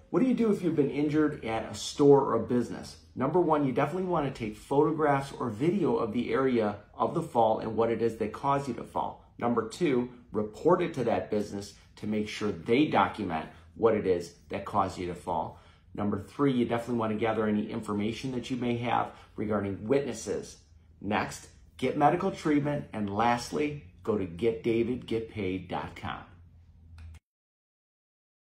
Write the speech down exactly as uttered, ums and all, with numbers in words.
What do you do if you've been injured at a store or a business? Number one, you definitely want to take photographs or video of the area of the fall and what it is that caused you to fall. Number two, report it to that business to make sure they document what it is that caused you to fall. Number three, you definitely want to gather any information that you may have regarding witnesses. Next, get medical treatment. And lastly, go to get david get paid dot com.